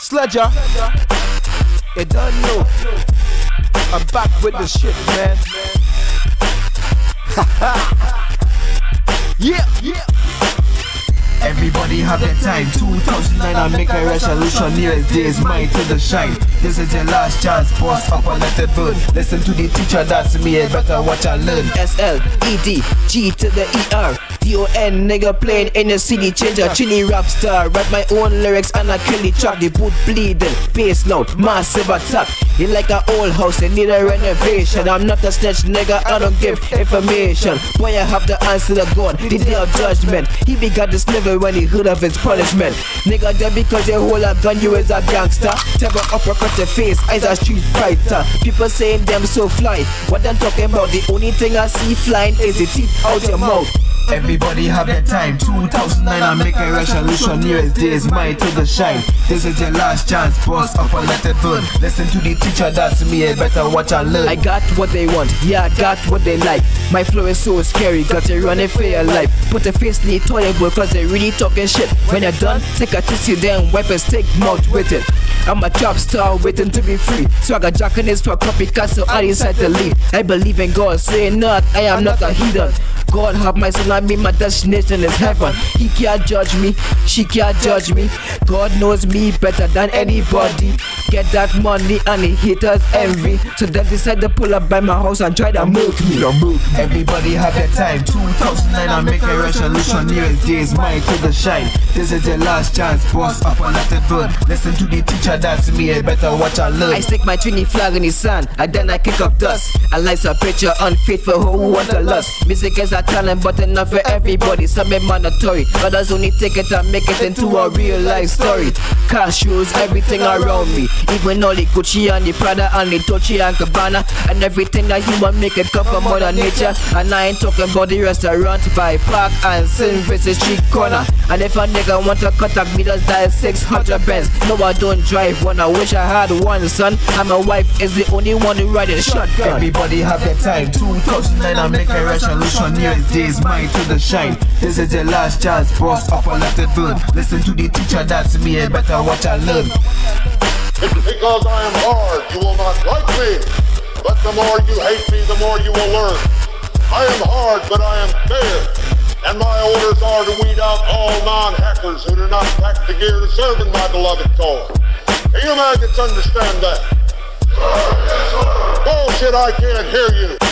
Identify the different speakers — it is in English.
Speaker 1: Sledger, you don't know. I'm back with the shit, man. Yeah, yeah. Everybody have their time. 2009, I make a resolution. Nearest day is mine to the shine. This is your last chance. Boss up and let it burn. Listen to the teacher, that's me. You better watch and learn. S-L-E-D-G to the E-R. D-O-N, nigga playing in the CD changer. Chili rap star. Write my own lyrics and I kill the track. The boot bleeding, bass loud, massive attack. You like an old house, you need a renovation. I'm not a snitch, nigga, I don't give information. Boy, I have to answer the God, the day of judgment. He begot this liver when he heard of his punishment. Nigga, then because you hold a gun, you is a gangster. Tap a uppercut your face, eyes a street fighter. People saying them so fly. What I'm talking about, the only thing I see flying is the teeth out your mouth. Everybody have their time. 2009, I make a resolution. Nearest day is mine to the shine. This is your last chance. Boss up and let it burn. Listen to the teacher, that's me. You better watch and learn. I got what they want, yeah, I got what they like. My flow is so scary, got to run it for your life. Put a face in the toilet bowl, cause they really talking shit. When you're done, take a tissue, then wipe a stick mouth with it. I'm a trap star waiting to be free. So I got jackanis for copycat, so I decide to leave. I believe in God, saying not, I am not a heathen. God have my son, I mean my destination is heaven. He can't judge me, she can't judge me. God knows me better than anybody. Get that money and the haters envy. So they decide to pull up by my house and try to milk me. Everybody have their time. 2009, I make a resolution. Nearest day is mine to the shine. This is your last chance. Boss up and let it burn. Listen to the teacher, that's me. You better watch and learn. I stick my Trini flag in the sand and then I kick up dust. I like a picture unfaithful who want to lust. Music is a talent but enough for everybody. Some be mandatory, others only take it and make it into a real life story. Cash rules everything around me. Even all the Gucci and the Prada and the Dolce and Gabbana and everything that human make it come from Mother Nature. And I ain't talking about the restaurant by Park and Sin versus Street Corner. And if a nigga want to contact me, just dial 600 Benz. No, I don't drive one, I wish I had one, son. And my wife is the only one who ride a shotgun. Everybody have their time. 2009, I make a resolution. Nearest day is mine to the shine. This is your last chance. Boss up and let it burn. Listen to the teacher, that's me. You better watch and learn.
Speaker 2: Because I am hard, you will not like me. But the more you hate me, the more you will learn. I am hard, but I am fair. And my orders are to weed out all non-hackers who do not pack the gear to serve in my beloved cause. You maggots understand that? Bullshit, I can't hear you.